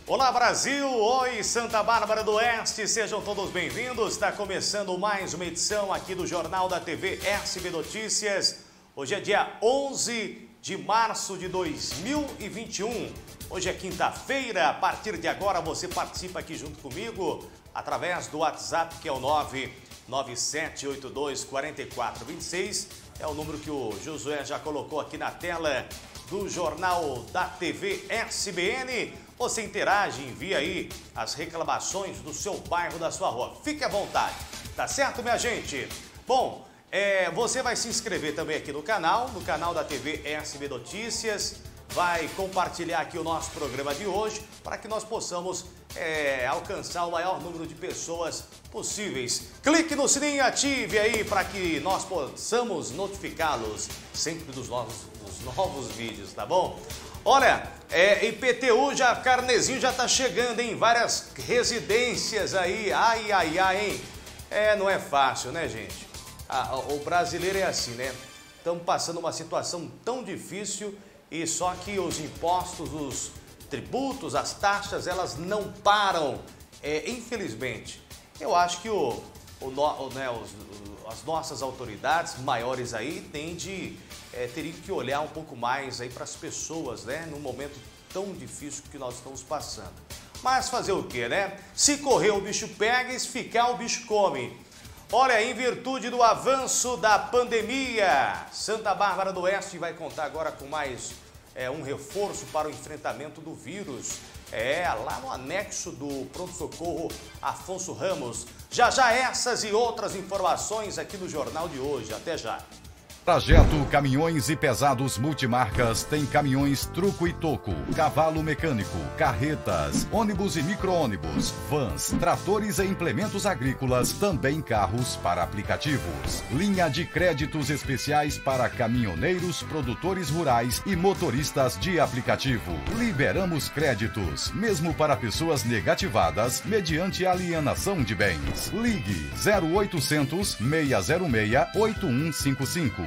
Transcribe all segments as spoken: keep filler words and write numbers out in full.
Olá Brasil, oi Santa Bárbara do Oeste, sejam todos bem-vindos. Está começando mais uma edição aqui do Jornal da T V S B Notícias. Hoje é dia onze de março de dois mil e vinte e um. Hoje é quinta-feira, a partir de agora você participa aqui junto comigo através do WhatsApp, que é o nove nove sete oito dois quatro quatro dois seis. É o número que o Josué já colocou aqui na tela do Jornal da T V S B N. Você interage, envia aí as reclamações do seu bairro, da sua rua. Fique à vontade, tá certo, minha gente? Bom, é, você vai se inscrever também aqui no canal, no canal da T V S B Notícias. Vai compartilhar aqui o nosso programa de hoje para que nós possamos é, alcançar o maior número de pessoas possíveis. Clique no sininho e ative aí para que nós possamos notificá-los sempre dos novos, dos novos vídeos, tá bom? Olha, é, I P T U, já, carnezinho já tá chegando em várias residências aí, ai, ai, ai, hein? É, não é fácil, né, gente? Ah, o brasileiro é assim, né? Estamos passando uma situação tão difícil e só que os impostos, os tributos, as taxas, elas não param, é, infelizmente. Eu acho que o, o, o, né, os, as nossas autoridades maiores aí têm de... É, teria que olhar um pouco mais aí para as pessoas, né? Num momento tão difícil que nós estamos passando. Mas fazer o quê, né? Se correr o bicho pega e se ficar o bicho come. Olha, em virtude do avanço da pandemia, Santa Bárbara do Oeste vai contar agora com mais é, um reforço para o enfrentamento do vírus. É, lá no anexo do pronto-socorro Afonso Ramos. Já já essas e outras informações aqui no Jornal de hoje. Até já. Trajeto Caminhões e Pesados Multimarcas tem caminhões truco e toco, cavalo mecânico, carretas, ônibus e micro-ônibus, vans, tratores e implementos agrícolas, também carros para aplicativos. Linha de créditos especiais para caminhoneiros, produtores rurais e motoristas de aplicativo. Liberamos créditos, mesmo para pessoas negativadas, mediante alienação de bens. Ligue zero oitocentos, seis zero seis, oito um cinco cinco.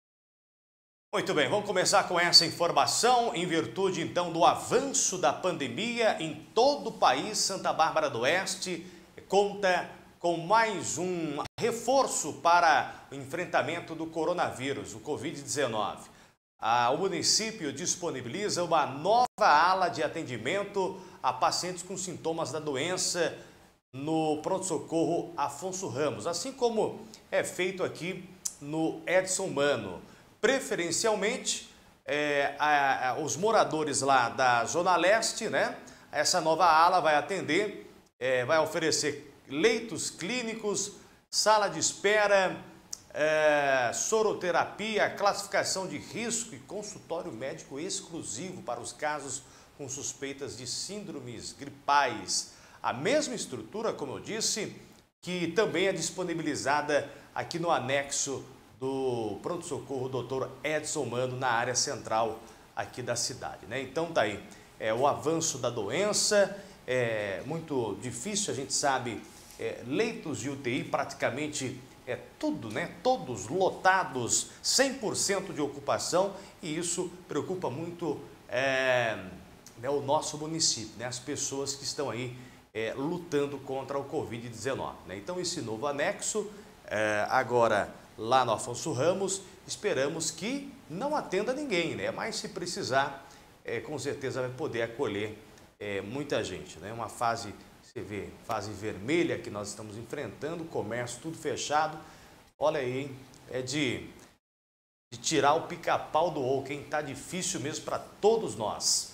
Muito bem, vamos começar com essa informação. Em virtude, então, do avanço da pandemia em todo o país, Santa Bárbara do Oeste conta com mais um reforço para o enfrentamento do coronavírus, o Covid dezenove. Ah, o município disponibiliza uma nova ala de atendimento a pacientes com sintomas da doença no pronto-socorro Afonso Ramos, assim como é feito aqui no Edson Mano. Preferencialmente, é, a, a, os moradores lá da Zona Leste, né? Essa nova ala vai atender, é, vai oferecer leitos clínicos, sala de espera, é, soroterapia, classificação de risco e consultório médico exclusivo para os casos com suspeitas de síndromes gripais. A mesma estrutura, como eu disse, que também é disponibilizada aqui no anexo do pronto-socorro doutor Edson Mano, na área central aqui da cidade, né? Então tá aí, é, o avanço da doença é muito difícil, a gente sabe, é, leitos de U T I praticamente é tudo, né? Todos lotados, cem por cento de ocupação, e isso preocupa muito é, né, o nosso município, né? As pessoas que estão aí é, lutando contra o Covid dezenove, né? Então esse novo anexo, é, agora lá no Afonso Ramos, esperamos que não atenda ninguém, né? Mas se precisar, é, com certeza vai poder acolher é, muita gente, né? Uma fase, você vê, fase vermelha que nós estamos enfrentando, comércio tudo fechado. Olha aí, hein? É de, de tirar o pica-pau do oco, hein? Tá difícil mesmo para todos nós.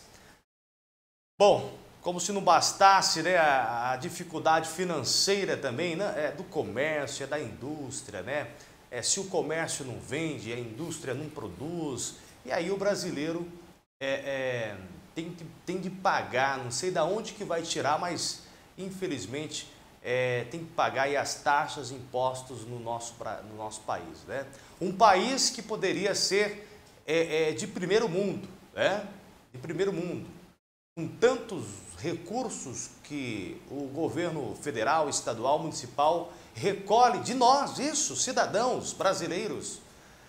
Bom, como se não bastasse, né, a, a dificuldade financeira também, né, é do comércio, é da indústria, né? É, se o comércio não vende, a indústria não produz, e aí o brasileiro é, é, tem, tem de pagar, não sei de onde que vai tirar, mas infelizmente é, tem que pagar aí as taxas, impostos no nosso, no nosso país, né? Um país que poderia ser é, é, de primeiro mundo, né? De primeiro mundo, com tantos recursos que o governo federal, estadual, municipal recolhe de nós, isso, cidadãos brasileiros.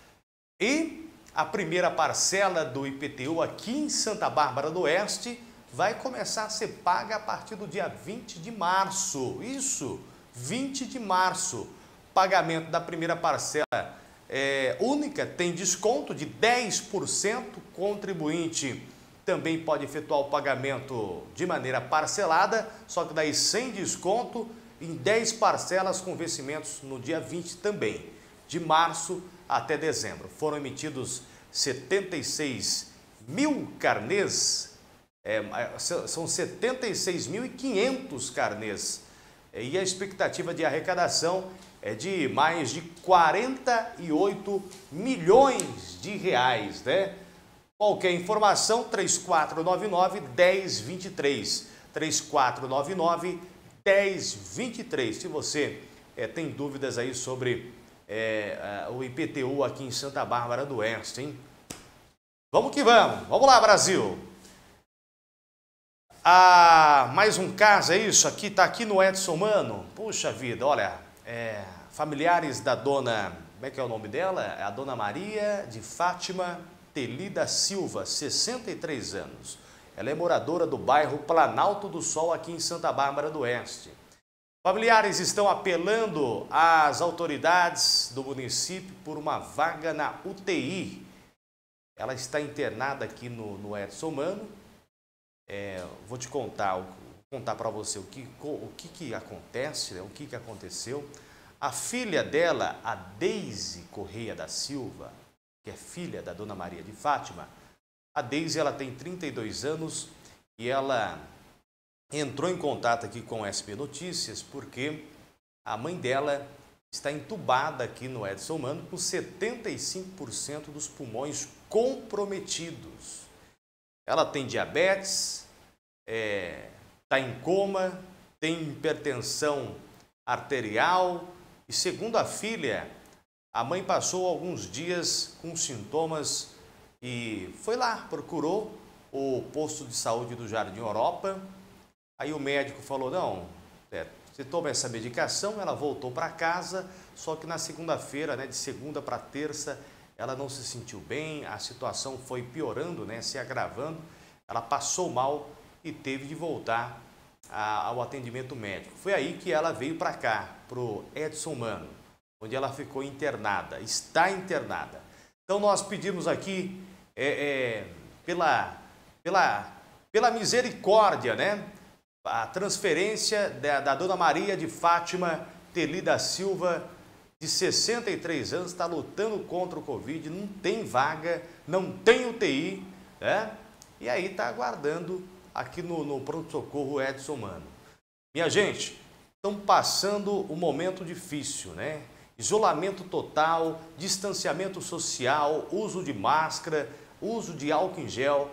E a primeira parcela do I P T U aqui em Santa Bárbara do Oeste vai começar a ser paga a partir do dia vinte de março. Isso, vinte de março. Pagamento da primeira parcela é, única tem desconto de dez por cento. Contribuinte também pode efetuar o pagamento de maneira parcelada, só que daí sem desconto, em dez parcelas com vencimentos no dia vinte também, de março até dezembro. Foram emitidos setenta e seis mil carnês, é, são setenta e seis mil e quinhentos carnês, e a expectativa de arrecadação é de mais de quarenta e oito milhões de reais, né? Qualquer informação, três quatro nove nove, um zero dois três, três quatro nove nove, um zero dois três. Se você é, tem dúvidas aí sobre é, o I P T U aqui em Santa Bárbara do Oeste, hein? Vamos que vamos. Vamos lá, Brasil. Ah, mais um caso, é isso? Aqui tá aqui no Edson Mano. Puxa vida, olha, é, familiares da dona, como é que é o nome dela? É a dona Maria de Fátima Telida Silva, sessenta e três anos. Ela é moradora do bairro Planalto do Sol, aqui em Santa Bárbara do Oeste. Familiares estão apelando às autoridades do município por uma vaga na U T I. Ela está internada aqui no, no Edson Mano. É, vou te contar, vou contar para você o que, o que, que acontece, né? o que, que aconteceu. A filha dela, a Deise Correia da Silva, que é filha da dona Maria de Fátima, a Deise, ela tem trinta e dois anos e ela entrou em contato aqui com o S B Notícias porque a mãe dela está entubada aqui no Edson Mano com setenta e cinco por cento dos pulmões comprometidos. Ela tem diabetes, está é, em coma, tem hipertensão arterial e, segundo a filha, a mãe passou alguns dias com sintomas e foi lá, procurou o posto de saúde do Jardim Europa. Aí o médico falou, não, é, você toma essa medicação. Ela voltou para casa, só que na segunda-feira, né, de segunda para terça, ela não se sentiu bem, a situação foi piorando, né, se agravando. Ela passou mal e teve de voltar a, ao atendimento médico. Foi aí que ela veio para cá, para o Edson Mano, onde ela ficou internada, está internada. Então nós pedimos aqui, é, é, pela, pela, pela misericórdia, né, a transferência da, da dona Maria de Fátima Telida Silva, de sessenta e três anos, está lutando contra o Covid, não tem vaga, não tem U T I, né? E aí está aguardando aqui no, no pronto-socorro Edson Mano. Minha gente, estão passando um momento difícil, né? Isolamento total, distanciamento social, uso de máscara, uso de álcool em gel.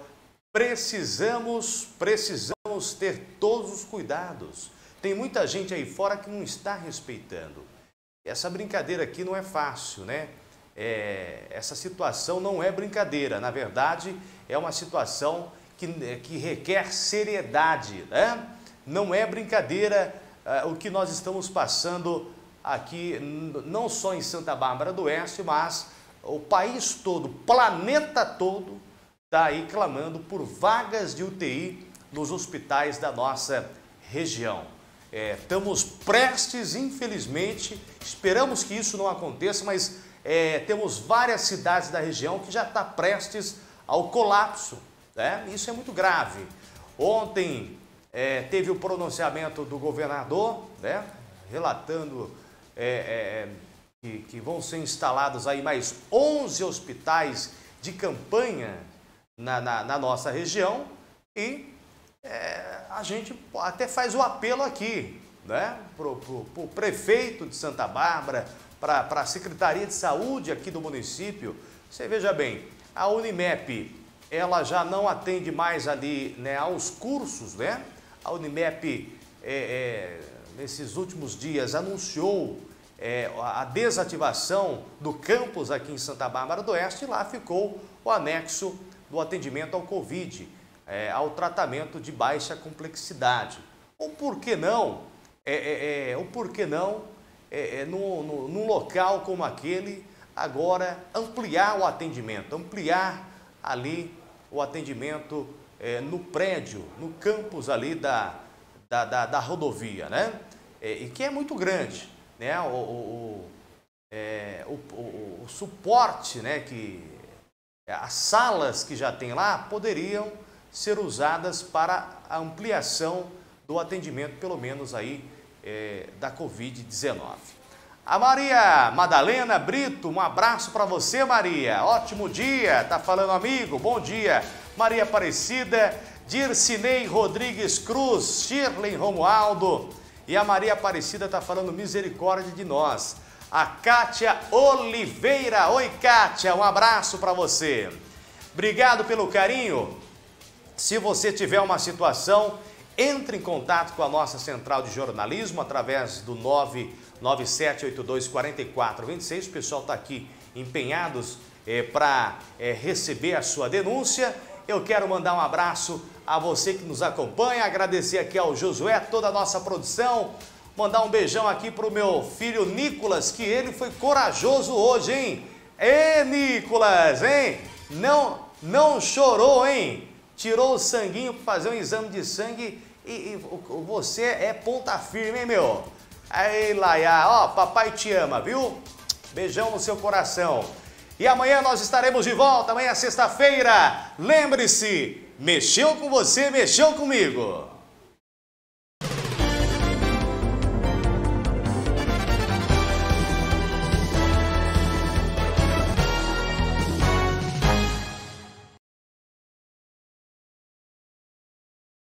Precisamos, precisamos ter todos os cuidados. Tem muita gente aí fora que não está respeitando. Essa brincadeira aqui não é fácil, né? É, essa situação não é brincadeira, na verdade é uma situação que, que requer seriedade, né? Não é brincadeira uh, o que nós estamos passando aqui, não só em Santa Bárbara do Oeste, mas o país todo, o planeta todo está aí clamando por vagas de U T I nos hospitais da nossa região. É, estamos prestes, infelizmente, esperamos que isso não aconteça, mas é, temos várias cidades da região que já está prestes ao colapso, né? Isso é muito grave. Ontem é, teve o pronunciamento do governador, né, relatando é, é, que, que vão ser instalados aí mais onze hospitais de campanha na, na, na nossa região e É, a gente até faz o apelo aqui, né, para o prefeito de Santa Bárbara, para a Secretaria de Saúde aqui do município. Você veja bem, a Unimep, ela já não atende mais ali, né, aos cursos, né? A Unimep, é, é, nesses últimos dias, anunciou é, a desativação do campus aqui em Santa Bárbara do Oeste e lá ficou o anexo do atendimento ao Covid. É, ao tratamento de baixa complexidade. Ou por que não, é, é, é, ou por que não é, é, num, num, num local como aquele, agora ampliar o atendimento, ampliar ali o atendimento é, no prédio, no campus ali da, da, da, da rodovia, né? É, e que é muito grande, né? O, o, é, o, o, o suporte, né? Que as salas que já tem lá poderiam ser usadas para a ampliação do atendimento, pelo menos aí, é, da covid dezenove. A Maria Madalena Brito, um abraço para você, Maria. Ótimo dia, tá falando amigo, bom dia. Maria Aparecida, Dircinei Rodrigues Cruz, Shirley Romualdo. E a Maria Aparecida tá falando misericórdia de nós. A Kátia Oliveira, oi Kátia, um abraço para você. Obrigado pelo carinho. Se você tiver uma situação, entre em contato com a nossa central de jornalismo através do nove nove sete oito dois quatro quatro dois seis. O pessoal está aqui empenhados é, para é, receber a sua denúncia. Eu quero mandar um abraço a você que nos acompanha, agradecer aqui ao Josué, toda a nossa produção, mandar um beijão aqui para o meu filho Nicolas, que ele foi corajoso hoje, hein? Ê, Nicolas, hein? Não, não chorou, hein? Tirou o sanguinho para fazer um exame de sangue e, e você é ponta firme, hein, meu? Aí, Laia, ó, papai te ama, viu? Beijão no seu coração. E amanhã nós estaremos de volta, amanhã é sexta-feira. Lembre-se, mexeu com você, mexeu comigo.